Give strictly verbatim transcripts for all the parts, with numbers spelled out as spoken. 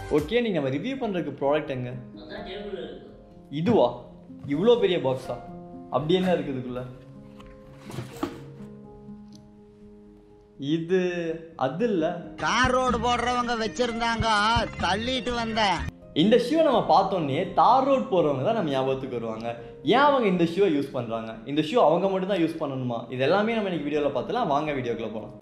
Okay, நீங்கள் நம்ம review பண்ணுறதுக்கு ப்ராடக்ட் எங்க? இதுவா? இவ்வளோ பெரிய பாக்ஸா? அப்படி என்ன இருக்குதுக்குள்ள? இது அது இல்ல, கார் ரோடு போடுறவங்க வச்சிருந்தாங்க, தள்ளிட்டு வந்தேன். இந்த ஷூவை நம்ம பார்த்தோன்னே தார் ரோட் போகிறவங்க தான் நம்ம ஞாபகத்துக்கு வருவாங்க. ஏன் அவங்க இந்த ஷூவை யூஸ் பண்ணுறாங்க? இந்த ஷூ அவங்க மட்டும் தான் யூஸ் பண்ணணுமா? இது எல்லாமே நம்ம இன்னைக்கு வீடியோவில் பார்த்துலாம். வாங்க வீடியோக்குள்ள போகலாம்.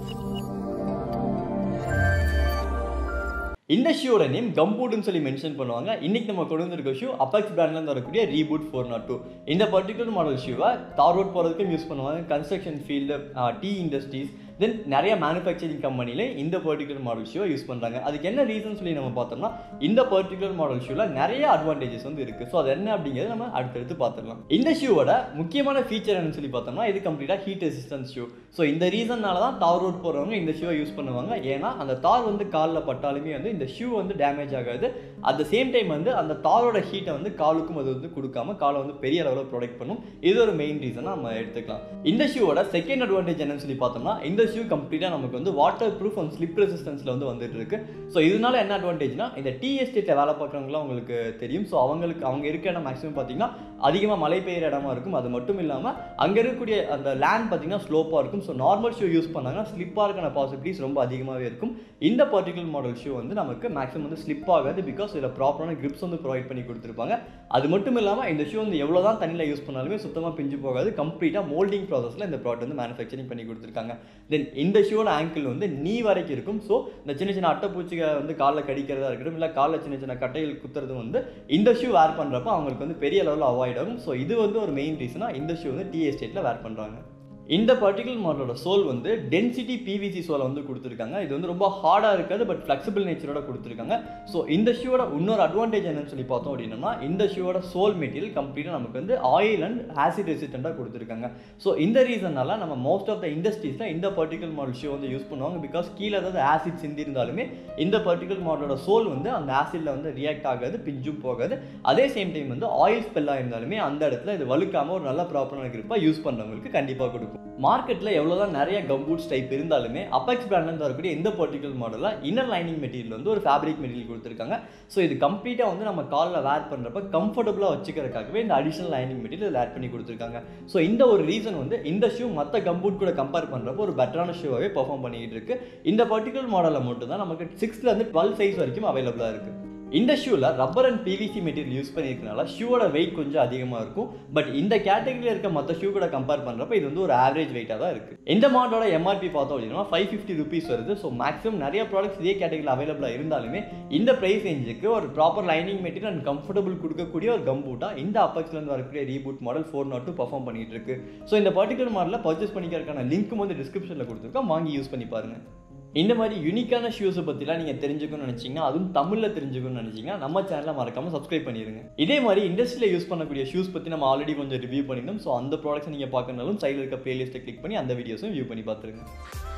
இந்த ஷூவோட நேம் கம்பூட்னு சொல்லி மென்ஷன் பண்ணுவாங்க. இன்னைக்கு நம்ம கொண்டு வந்திருக்க ஷூ அபெக்ஸ் பிராண்ட்லேருந்து வரக்கூடிய ரீபூட் ஃபோர் நாட் டூ. இந்த பர்டிகுலர் மாடல் ஷூவை தார் ரோட் போகிறதுக்கும் யூஸ் பண்ணுவாங்க, construction field, tea industries, then நிறைய மேனுஃபேக்சரிங் கம்பெனியில் இந்த பர்டிகுலர் மாடல் ஷூவை யூஸ் பண்ணுறாங்க. அதுக்கு என்ன ரீசன் சொல்லி நம்ம பார்த்தோம்னா, இந்த பர்டிகுலர் மாடல் ஷூவில் நிறைய அட்வான்டேஜஸ் வந்து இருக்குது. ஸோ அது என்ன அப்படிங்கிறது நம்ம அடுத்தடுத்து பார்த்துடலாம். இந்த ஷூவோட முக்கியமான ஃபீச்சர் என்னன்னு சொல்லி பார்த்தோம்னா, இது கம்ப்ளீட்டாக ஹீட் ரெசிஸ்டன்ஸ் ஷூ. ஸோ இந்த ரீசன்னால தான் தார் ரோட் போகிறவங்க இந்த ஷூவை யூஸ் பண்ணுவாங்க. ஏன்னா அந்த தார் வந்து காலில் பட்டாலுமே வந்து இந்த ஷூ வந்து டேமேஜ் ஆகாது. அட் த சேம் டைம் வந்து அந்த தாரோட ஹீட்டை வந்து காலுக்கும் அது வந்து கொடுக்காம காலை வந்து பெரிய அளவில் ப்ரொடெக்ட் பண்ணும். இது ஒரு மெயின் ரீசனாக நம்ம எடுத்துக்கலாம். இந்த ஷூவோட செகண்ட் அட்வான்டேஜ் என்னன்னு சொல்லி பார்த்தோம்னா, இந்த ஷூ கம்ப்ளீட்டாக நமக்கு வந்து வாட்டர் ப்ரூஃப் அண்ட் ஸ்லிப் ரெசிஸ்டன்ஸில் வந்து வந்துட்டு இருக்கு. ஸோ இதனால என்ன அட்வான்டேஜ்னா, இந்த டீ எஸ்டேட்டில் வேலை பார்க்குறவங்களாம் உங்களுக்கு தெரியும். ஸோ அவங்களுக்கு அவங்க இருக்க இடம் மேக்ஸிமம் பார்த்தீங்கன்னா அதிகமாக மழை பெய்கிற இடமா இருக்கும். அது மட்டும் இல்லாமல் அங்கே இருக்கக்கூடிய அந்த லேண்ட் பார்த்தீங்கன்னா ஸ்லோப்பாக இருக்கும். ஸோ நார்மல் ஷூ யூஸ் பண்ணாங்கன்னா ஸ்லிப்பாக இருக்கான பாசிபிலிட்டிஸ் ரொம்ப அதிகமாகவே இருக்கும். இந்த பர்டிகுலர் மாடல் ஷூ வந்து நமக்கு மேக்ஸிமம் வந்து ஸ்லிப் ஆகாது. பிகாஸ் இதில் ப்ராப்பரான கிரிப்ஸ் வந்து ப்ரொவைட் பண்ணி கொடுத்துருப்பாங்க. அது மட்டும் இல்லாமல் இந்த ஷூ வந்து எவ்வளோ தான் தண்ணியில் யூஸ் பண்ணாலுமே சுத்தமாக பிஞ்சு போகாது. கம்ப்ளீட்டாக மோல்டிங் ப்ராசஸில் இந்த ப்ராடக்ட் வந்து மேனுஃபேக்சரிங் பண்ணி கொடுத்துருக்காங்க. தென் இந்த ஷூவோட ஆங்கிள் வந்து நீ வரைக்கும் இருக்கும். ஸோ இந்த சின்ன சின்ன அட்டைப்பூச்சிக வந்து காலில் கடிக்கிறதா இருக்கட்டும், இல்லை காலில் சின்ன சின்ன கட்டைகள் குத்துறது வந்து இந்த ஷூ வேர் பண்ணுறப்ப அவங்களுக்கு வந்து பெரிய லெவலில் அவாய்ட் ஆகும். ஸோ இது வந்து ஒரு மெயின் ரீசனாக இந்த ஷூ வந்து டீ எஸ்டேட்டில் வேர் பண்ணுறாங்க. இந்த பர்டிகுலர் மாடலோட சோல் வந்து டென்சிட்டி பிவிசி சோலை வந்து கொடுத்துருக்காங்க. இது வந்து ரொம்ப ஹார்டாக இருக்காது, பட் ஃப்ளெக்சிபிள் நேச்சரோட கொடுத்துருக்காங்க. ஸோ இந்த ஷூவோட இன்னொரு அட்வான்டேஜ் என்னன்னு சொல்லி பார்த்தோம் அப்படின்னா, இந்த ஷூவோட சோல் மெட்டீரியல் கம்ப்ளீட்டாக நமக்கு வந்து ஆயில் அண்ட் ஆசிட் ரெசிஸ்டண்டாக கொடுத்துருக்காங்க. ஸோ இந்த ரீசனால நம்ம மோஸ்ட் ஆஃப் த இண்டஸ்ட்ரீஸில் இந்த பர்டிகுலர் மாடல் ஷூ வந்து யூஸ் பண்ணுவாங்க. பிகாஸ் கீழே ஏதாவது ஆசிட் சிந்திருந்தாலுமே இந்த பர்டிகுலர் மாடலோட சோல் வந்து அந்த ஆசிட்ல வந்து ரியாக்ட் ஆகாது, பிஞ்சும் போகாது. அதே சேம் டைம் வந்து ஆயில் ஸ்பெல்லாக இருந்தாலுமே அந்த இடத்துல இது வழுக்காமல் ஒரு நல்ல ப்ராப்பரான கிரிப்பாக யூஸ் பண்ணுறவங்களுக்கு கண்டிப்பாக கொடுக்கும். மார்க்கெட்டில் எவ்வளோதான் நிறைய கம்பூட்ஸ் டைப் இருந்தாலுமே அபெக்ஸ் பிராண்ட்லேருந்து வரக்கூடிய இந்த பர்டிகுலர் மாடலில் இன்னர் லைனிங் மெட்டீரியல் வந்து ஒரு ஃபேப்ரிக் மெட்டீரியல் கொடுத்துருக்காங்க. ஸோ இது கம்ப்ளீட்டாக வந்து நம்ம காலில் வேர் பண்ணுறப்ப கம்ஃபர்டபுளாக வச்சுக்கிறதுக்காகவே இந்த அடிஷனல் லைனிங் மெட்டீரியல் ஆட் பண்ணி கொடுத்துருக்காங்க. ஸோ இந்த ஒரு ரீசன் வந்து இந்த ஷூ மற்ற கம்பூட் கூட கம்பேர் பண்ணுறப்போ ஒரு பெட்டரான ஷூவாகவே பெர்ஃபார்ம் பண்ணிக்கிட்டு இருக்கு. இந்த பர்டிகுலர் மாடலில் மட்டும் தான் நமக்கு சிக்ஸ்லேருந்து டுவெல் சைஸ் வரைக்கும் அவைலபிளாக இருக்குது. இந்த ஷூவில் rubber and PVC material use பண்ணியிருக்கனால ஷூவோட வெயிட் கொஞ்சம் அதிகமாக இருக்கும். பட் இந்த கேட்டகரியில் இருக்க மற்ற ஷூ கூட கம்பேர் பண்ணுறப்ப இது வந்து ஒரு ஆவரேஜ் வெயிட்டாக தான் இருக்குது. இந்த மாடலோட எம்ஆர்பி பார்த்தோம் அப்படின்னா ஃபைவ் ஃபிஃப்டி ருபீஸ் வருது. ஸோ மேக்ஸிமம் நிறைய ப்ராடக்ட்ஸ் இதே கேட்டகரியில் அவைலபிளாக இருந்தாலுமே இந்த ப்ரைஸ் ரேஞ்சுக்கு ஒரு proper lining material and comfortable கொடுக்கக்கூடிய ஒரு கம்பூட்டாக இந்த அபெக்ஸ்லேருந்து வரக்கூடிய reboot model four naught two perform பண்ணிட்டு இருக்கு. ஸோ இந்த பர்டிகுலர் மாடலில் பர்ச்சேஸ் பண்ணிக்கிறதுக்கான லிங்க்கும் வந்து டிஸ்கிரிப்ஷனில் கொடுத்துருக்கோம், வாங்கி யூஸ் பண்ணி பாருங்கள். இந்த மாதிரி யூனிக்கான ஷூஸை பற்றிலாம் நீங்கள் தெரிஞ்சுக்கணும்னு நினச்சிங்கன்னா, அதுவும் தமிழில் தெரிஞ்சுக்கணும்னு நினச்சிங்கன்னா நம்ம சேனலை மறக்காமல் சப்ஸ்கிரைப் பண்ணிடுங்க. இதே மாதிரி இண்டஸ்ட்ரியில் யூஸ் பண்ணக்கூடிய ஷூஸ் பற்றி நம்ம ஆல்ரெடி கொஞ்சம் ரிவ்யூ பண்ணியிருந்தோம். ஸோ அந்த ப்ராடக்ட்ஸ் நீங்கள் பார்க்கறனாலும் சைடில் இருக்க பிளேலிஸ்ட்டை கிளிக் பண்ணி அந்த வீடியோஸும் வியூ பண்ணி பார்த்துருங்க.